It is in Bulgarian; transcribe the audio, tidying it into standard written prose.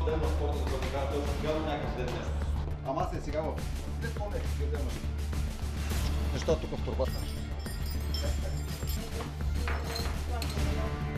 ден на спорта, за който казва, точно тогава някакъв ден нещо. Ама аз сега в... Не спомнях къде имаш. Неща тук в турбата.